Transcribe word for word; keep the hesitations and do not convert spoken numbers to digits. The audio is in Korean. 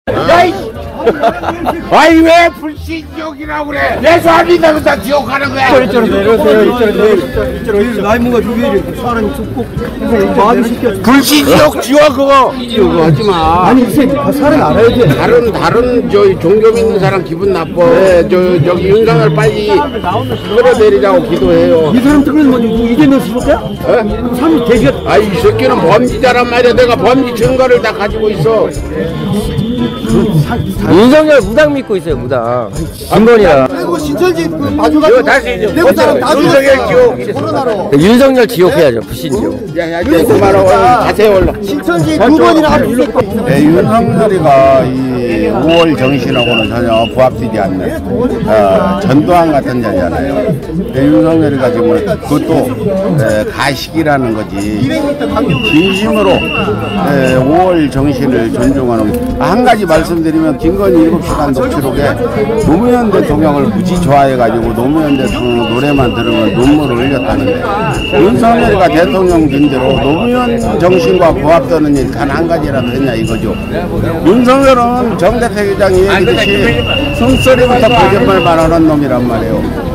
야이! 아이 왜 불신지옥이라고 그래? 내 사람이다고 다 지옥 가는 거야? 이쪽으로 내려오세요. 이쪽으로 내려오세요. 이쪽으로 나이 먹어 죽이래. 사람이 죽고 많이 시켜. 불신지옥 지워 그거. 이거 하지 마. 아니 이 새끼 사람 알아야 돼. 다른 다른 저 종교 믿는 사람 기분 나빠. 네, 저 저기 윤상을 빨리 끌어내리자고 기도해요. 이 사람 뜨거운 뭐지? 이제 너 죽을 거야? 어? 사람 대결. 아이 이 새끼는 범죄자란 말이야. 내가 범죄 증거를 다 가지고 있어. 윤석열 무당 믿고 있어요, 무당. 김건희랑. 그리고 신천지 마주가 이거 다시 이제 대구 사람 다 윤석열 지옥. 죽었어 코로나로. 윤석열 지옥해야죠, 불신지옥. 야야 이제 그만하고 자세히 올라. 신천지 두 번이나 하면 이 네, 윤석열이가 이 오월 정신하고는 전혀 부합되지 않는 어, 전두환 같은 자잖아요. 네, 윤석열이가 지금 그것도 에, 가식이라는 거지. 진심으로 에, 오월 정신을 존중하는. 한 가지 말씀드리면 김건희 일곱 시간 녹취록에 노무현 대통령을 무지 좋아해가지고 노무현 대통령 노래만 들으면 눈물을 흘렸다는데 윤석열이가 대통령 빈대로 노무현 정신과 부합되는 일 단 한 가지라도 했냐 이거죠. 윤석열은 정대택 회장이 얘기했듯이 숨소리부터 거짓말만 하는 놈이란 말이에요.